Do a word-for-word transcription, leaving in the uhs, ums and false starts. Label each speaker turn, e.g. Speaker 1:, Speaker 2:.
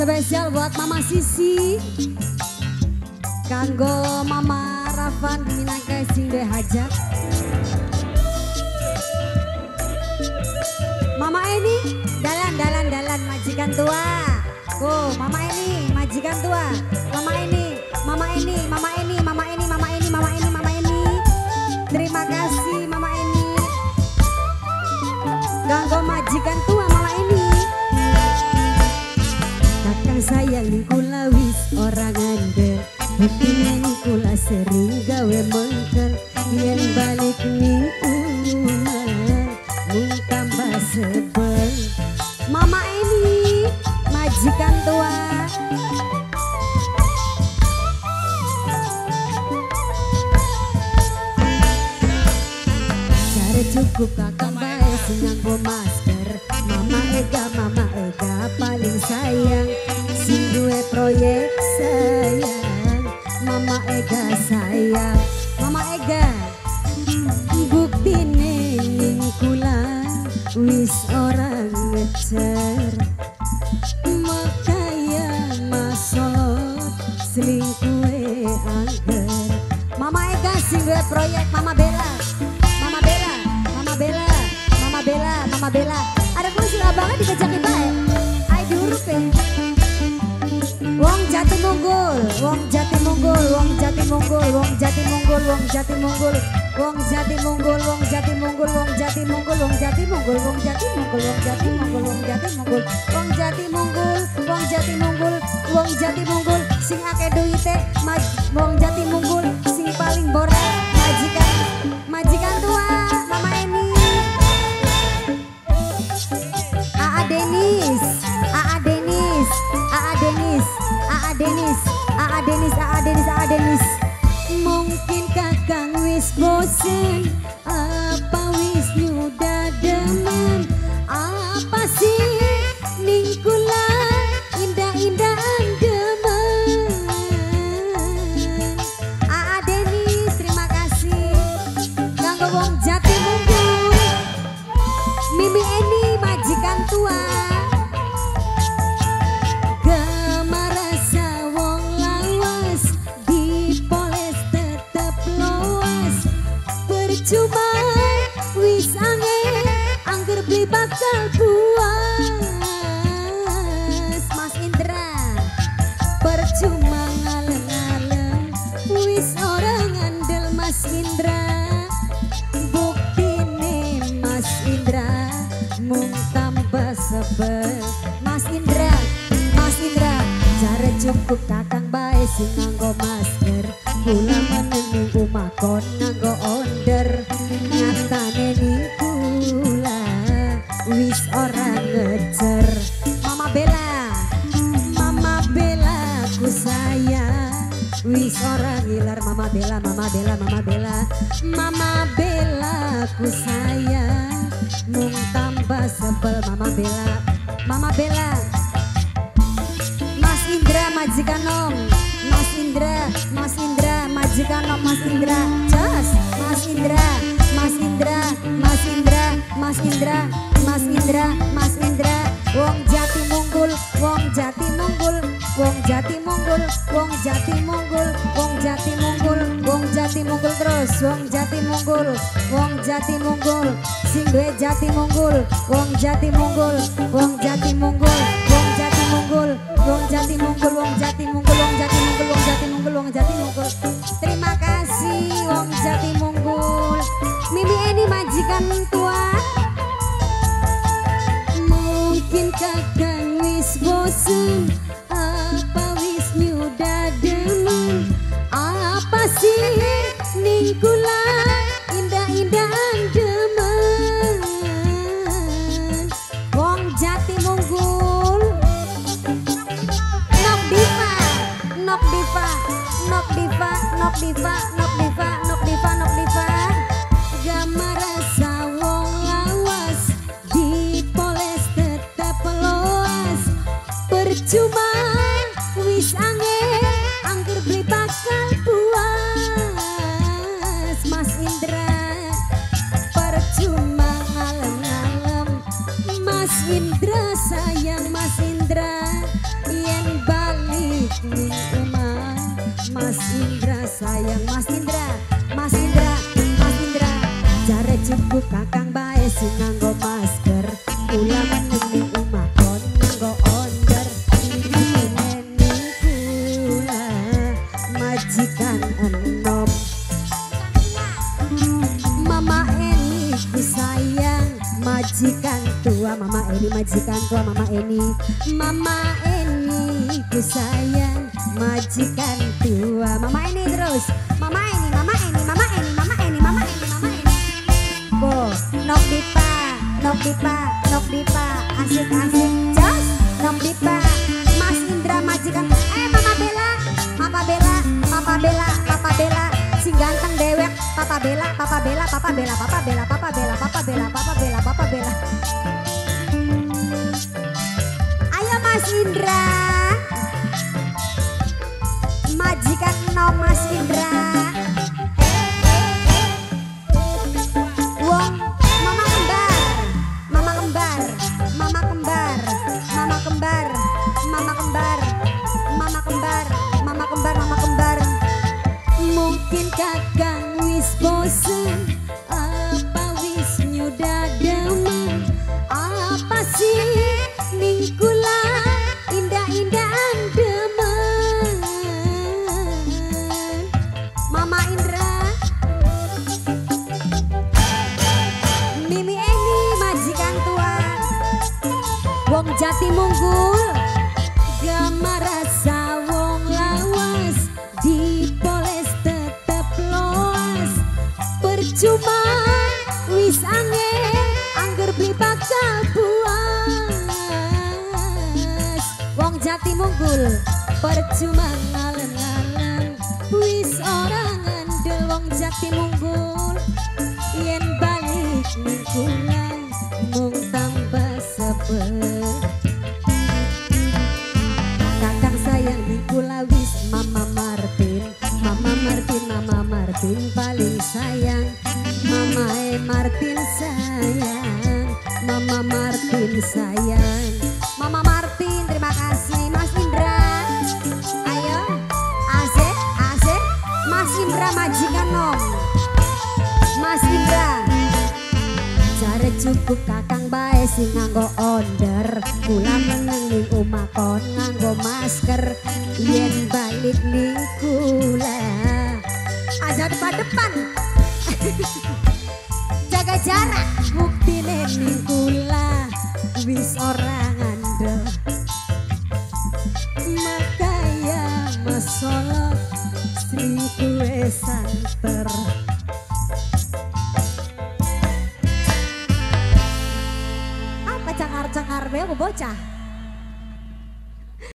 Speaker 1: Spesial buat Mama Sisi, kanggo Mama Rafan Minangka sing duwe hajat. Mama ini dalan dalan dalan majikan tua. Oh, Mama ini majikan tua. Mama ini, Mama ini, Mama ini, Mama ini, Mama ini, Mama ini, Mama ini. Terima kasih Mama ini. Kanggo majikan tua Mama ini. Kakang sayang kula wis orang andel. Buktinya kula sering gawe mengkel. Yen balik ning umah mung tambah sebel. Mama ini majikan tua. Cara cukup kakang bae sing nganggo masker. Mama Ega, Mama Ega paling sayang. Sing duwe proyek sayang. Mama Ega sayang. Mama Ega buktine ning kula wis orang ngecer. Makaya masolot selingkuhe angger. Mama Ega sing duwe proyek Mama Bella. Mama Bella, Mama Bella, Mama Bella, Mama Bella. Ada kursi abangan dikejakin bae. Ai diurup ya. Wong jati munggul, wong jati munggul, wong jati munggul, wong jati munggul, wong jati munggul, wong jati munggul, wong jati munggul, wong jati munggul, wong jati munggul, wong jati munggul, wong jati munggul, wong jati munggul, wong jati munggul, wong jati munggul, wong jati munggul, sing akeh duite, wong jati munggul, sing paling borak, majikan, majikan tua, Mama ini, Aa Denis, Aa Denis, Aa Denis. Aa Denis, Aa Denis, Aa Denis, Aa Denis. Mungkin kakang wis bosen, apa wis nyudah demen, apa sih ning kula indah-indahan demen. Aa Denis, terima kasih. Kanggo wong jati munggul, Mimi Eni majikan tua. Cuma wis angin angger beli bakal puas. Mas Indra percuma ngaleng-ngaleng wis orang andel Mas Indra. Buktine Mas Indra mung tambah sebel. Mas Indra, Mas Indra cara cukup kakang bae sing nganggo masker. Kula meneng omah kon nganggo onder. Nyatane ning kula wis ora ngecer. Mama Bella, Mama Bella ku sayang wis ora ngiler. Mama Bella, Mama Bella, Mama Bella, Mama Bella ku sayang mung tambah sebel. Mama Bella, Mama Bella. Mas Indra majikan nom, Mas Indra, Mas Indra majikan nom, Mas Indra. Jos, Mas Indra, Mas Indra, Mas Indra, Mas Indra, Mas Indra, Mas Indra. Wong jati munggul, wong jati munggul, wong jati munggul, wong jati munggul, wong jati munggul, wong jati munggul terus, wong jati munggul, wong jati munggul, sing duwe jati munggul, wong jati munggul, wong jati munggul, wong jati munggul, wong jati munggul, wong jati munggul, wong jati munggul, wong jati munggul, wong jati munggul. Terima kasih wong jati munggul. Mimi Eni majikan tua. Mungkin kakang wis bosen, apa wis nyudah demen, apa sih ning kula indah-indahan demen. Wong jati munggul. Nok Diva, Nok Diva, Nok Diva, Nok Diva, Nok Diva, Nok Diva, Nok Diva. Gamar rasa wong lawas dipoles tetap loas. Percuma wis angin angker beli bakal puas. Mas Indra percuma ngalem-ngalem. Mas Indra sayang Mas Indra. Yen Jare cukup kakang bae sing nganggo masker. Kula meneng omah kon nganggo onder. Ini kula majikan enom. Mama Eni ku sayang majikan tua. Mama Eni majikan tua. Mama Eni Mama Eni ku sayang majikan tua. Mama Eni terus. Mama Eni, Mama Eni, Mama Eni, Mama Eni, Mama Eni, Mama Eni. Bo, nok dipa, nok dipa, nok dipa, asik-asik, jos, nok dipa. Mas Indra majikan. Eh Mama Bella, Papa Bella, Papa Bella, Papa Bella, sing ganteng dewek. Papa Bella, Papa Bella, Papa Bella, Papa Bella, Papa Bella, Papa Bella, Papa Bella, Papa Bella. Ayo Mas Indra. Majikan nom Mas Indra. Wong mama kembar, mama kembar, mama kembar, mama kembar, mama kembar, mama kembar, mama kembar, mama kembar. Mungkin kakang wis bosen, apa wis nyudah demen, apa sih ning kula indah-indahan demen. Mama Indra, Mimi Eni majikan tua. Wong Jati Munggul, gamar rasa wong lawas, dipoles tetep loas. Percuma wis angin, angger beli bakal puas. Wong Jati Munggul, percuma ngalen-ngalen, wis orang ngandel. Wong Jati Munggul, yen balik ning kula mung tambah sebel. Kakang sayang ning kula wis Mama Martin, Mama Martin, Mama Martin paling sayang. Mama e Martin sayang, Mama Martin sayang. Mama Martin terima kasih. Mas Indra, ayo asik asik. Mas Indra majikan nom. Mas Indra, jare cukup kakang bae sing nganggo onder. Kula meneng ning omah kon nganggo masker. Yen balik ning kula aja depan-depan. Jaga jarak, buktine ning kula wis ora ngandel. Makaya masalah seribu santer. Apa cengar-cengar be bocah?